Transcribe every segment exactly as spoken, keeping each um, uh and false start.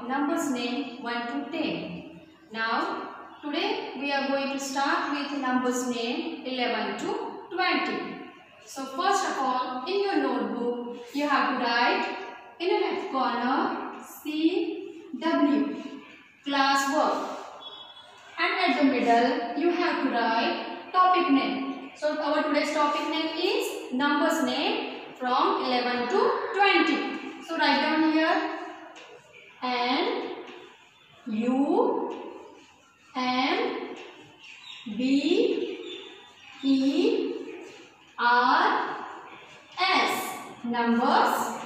numbers name one to ten. Now, today we are going to start with numbers name eleven to twenty. So, first of all, in your notebook, you have to write in the left corner C W, class work. And at the middle, you have to write topic name. So, our today's topic name is numbers name from eleven to twenty. So, write down here N U M B E R S, numbers.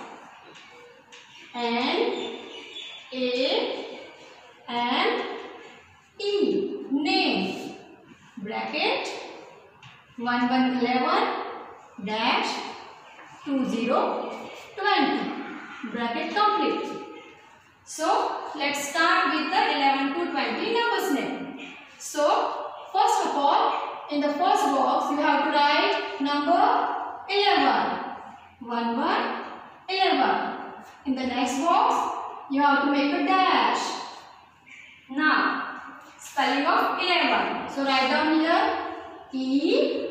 N A and E, name. Bracket one one eleven dash two zero twenty. Bracket complete. So, let's start with the eleven to twenty numbers name. So, first of all, in the first box, you have to write number eleven. one one eleven. In the next box, you have to make a dash. Now, spelling of eleven. So, write down here E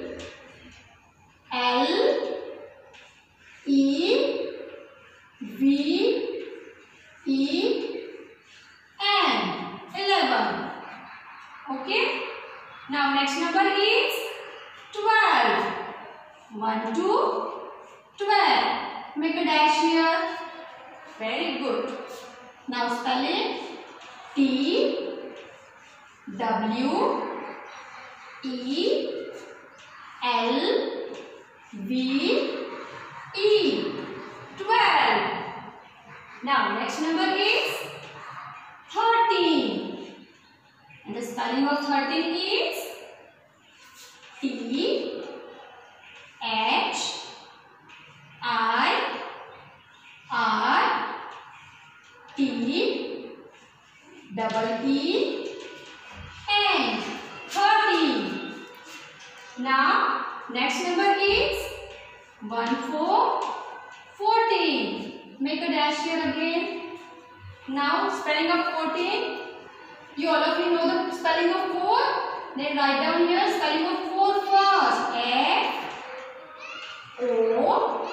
L E V E N, eleven. Okay. Now next number is twelve. one to twelve. Make a dash here. Very good. Now spelling T W E L V E, twelve. Now next number is thirteen. And the spelling of thirteen is T H I R T double E N, thirteen. Now next number is one four fourteen. Make a dash here again. Now spelling of fourteen. You all of you know the spelling of four. Then write down here spelling of four first. F O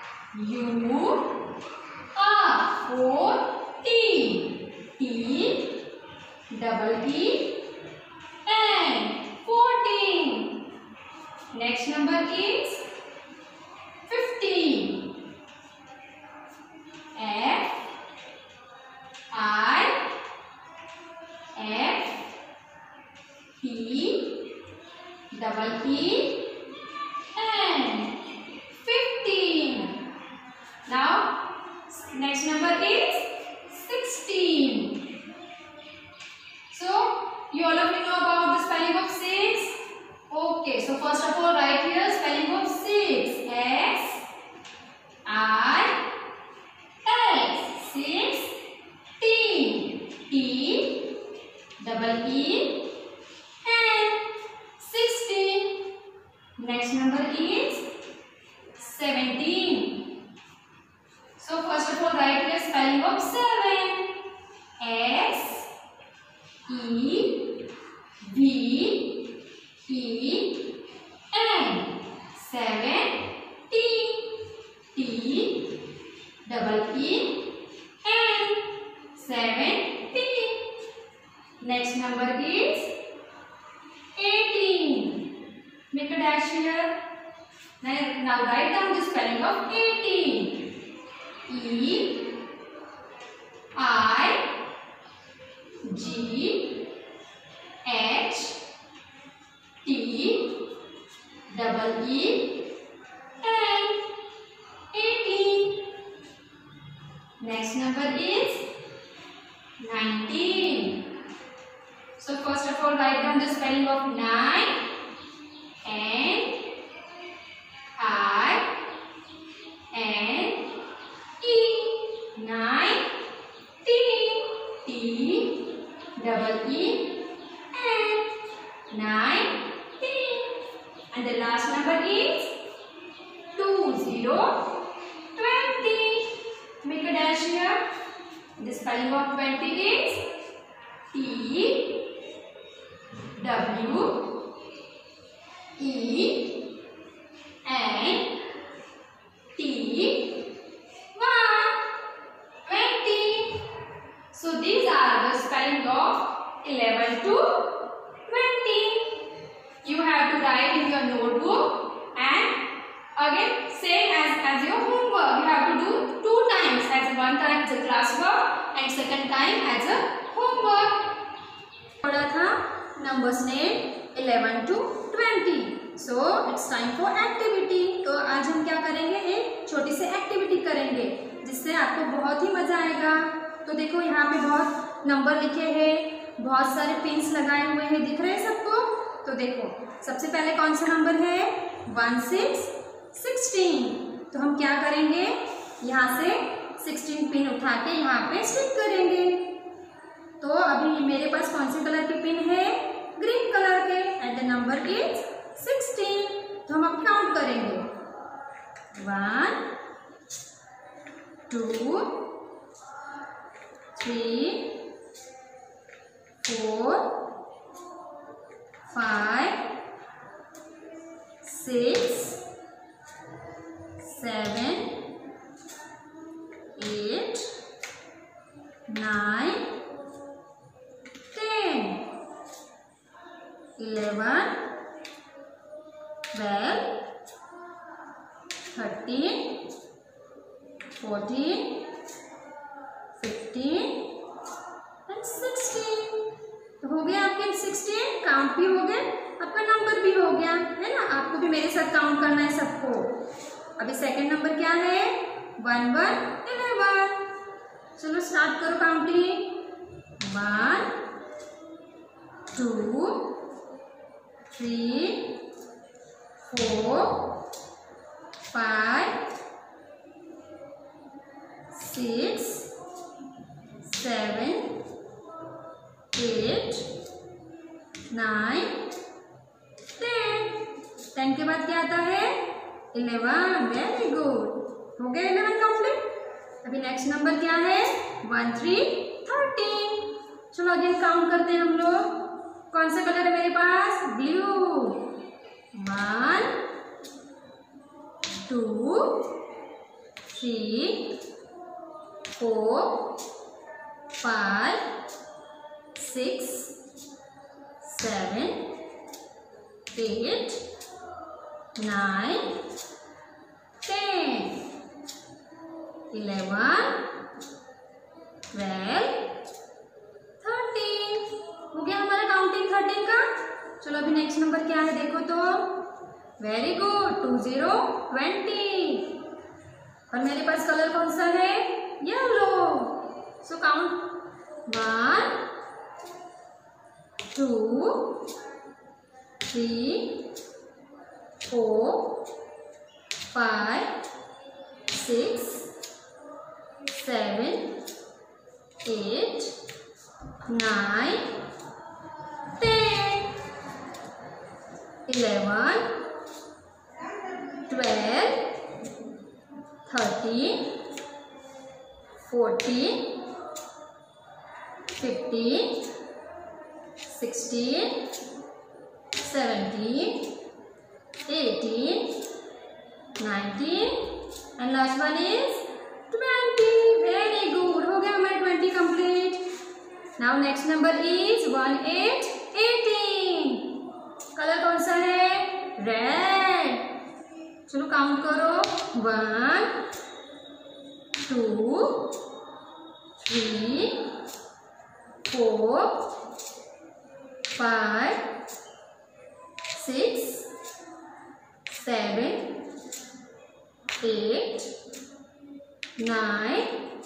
U R, fourteen. T double E N, fourteen. Next number is fifteen. F I F T double E N, fifteen. Now next number is sixteen. So you all of you know about the spelling of six. Okay, so first of all write here spelling of six. S I S, sixteen. T double E N, sixteen. Next number is seventeen. So first of all write here spelling of seven. S E V E N, seven. T T double E N, seventeen. Next number is eighteen. Make a dash here. Now, now write down the spelling of eighteen. E I G H T double E N, eighteen. Next number is nineteen. So first of all write down the spelling of nine. N I N E, nine. T T double E N, nineteen. And the last number is two zero twenty. Make a dash here. The spelling of twenty is T W E N T Y. twenty. So these are the spelling of eleven to twenty. You have to write in your notebook and again same as as your homework. You have to do two times, as one time as a classwork and second time as a homework. पढ़ा था numbers name eleven to twenty. So it's time for activity. तो आज हम क्या करेंगे, एक छोटी सी activity करेंगे जिससे आपको बहुत ही मजा आएगा. तो देखो यहाँ पे बहुत नंबर लिखे हैं, बहुत सारे पिन्स लगाए हुए हैं, दिख रहे हैं सबको. तो देखो सबसे पहले कौन सा नंबर है, वन सिक्स सिक्सटीन. तो हम क्या करेंगे, यहाँ से सिक्सटीन पिन उठा के यहाँ पे स्टिक करेंगे. तो अभी मेरे पास कौन से कलर के पिन है, ग्रीन कलर के, and the number is sixteen. तो हम अब काउंट करेंगे, one two three four five six seven eight nine ten eleven twelve thirteen fourteen fifteen and sixteen. तो हो गया आपके सिक्सटीन, काउंट भी हो गए, आपका नंबर भी हो गया है ना. आपको भी मेरे साथ काउंट करना है सबको. अभी सेकंड नंबर क्या है, वन वन इलेवन. चलो स्टार्ट करो counting, one two three four five six seven eight nine ten. Ten के बाद क्या आता है, इलेवन. वेरी गुड, हो गया इलेवन कंप्लीट. अभी नेक्स्ट नंबर क्या है, वन थ्री थर्टीन. चलो अगेन काउंट करते हैं हम लोग. कौन सा कलर है मेरे पास, blue. One two three four five six seven eight nine ten eleven twelve thirteen. हो गया हमारा काउंटिंग थर्टीन का. चलो अभी नेक्स्ट नंबर क्या है देखो तो, very good, two zero twenty. और मेरे पास कलर कौन सा है, yellow. So count one two three four five six seven eight nine ten eleven twelve thirteen fourteen fifteen sixteen seventeen eighteen nineteen and last one is twenty. Very good, हो गया हमारे twenty complete. Now next number is one eight eighteen. Colour कौन सा है, red. चलो count करो, one two three four five six seven eight nine,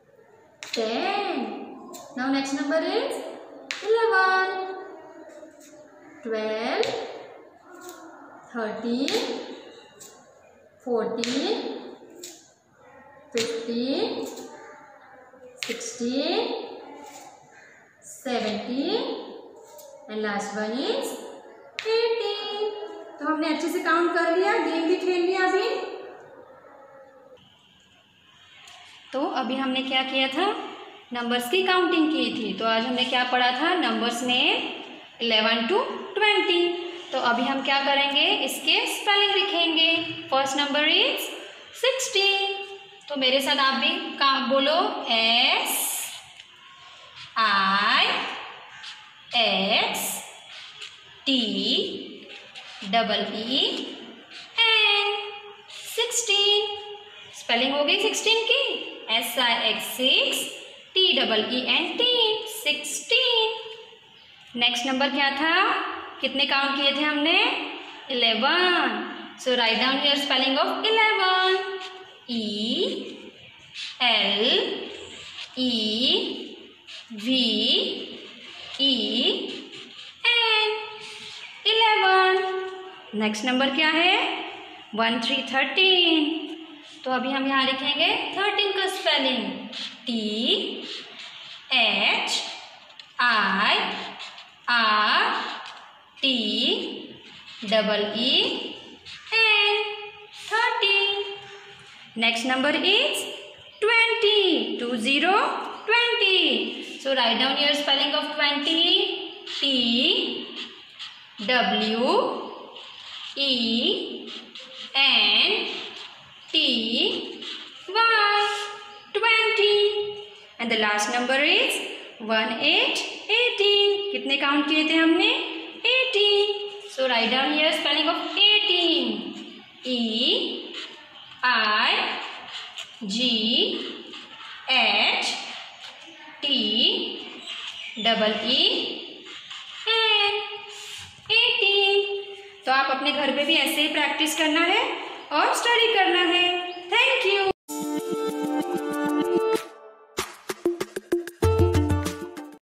ten. Now next number is eleven, twelve, thirteen, fourteen, fifteen, sixteen, seventeen and last one is eighteen. तो हमने अच्छे से count कर लिया, गेम भी खेल लिया अभी। तो अभी हमने क्या किया था, नंबर्स की काउंटिंग की थी। तो आज हमने क्या पढ़ा था, नंबर्स में इलेवन टू ट्वेंटी। तो अभी हम क्या करेंगे, इसके स्पेलिंग लिखेंगे। First number is sixteen. तो मेरे साथ आप भी का बोलो, S I X T double E N, sixteen. Spelling हो गई सिक्सटीन की, S I X six, T double E N teen, sixteen. Next number क्या था, कितने काउंट किए थे हमने, eleven. So write down your spelling of eleven, E L E V E N, eleven. Next number क्या है, one three thirteen. तो अभी हम यहाँ लिखेंगे थर्टीन का spelling, T H I R T double E N, thirteen. Next number is twenty, two zero twenty. So write down your spelling of twenty, T W E N T Y, twenty. And the last number is one eight eighteen. कितने count किए थे हमने, eighteen. So write down here spelling of eighteen, E I G H T double E N, eighteen. तो आप अपने घर पे भी ऐसे ही प्रैक्टिस करना है और स्टडी करना है।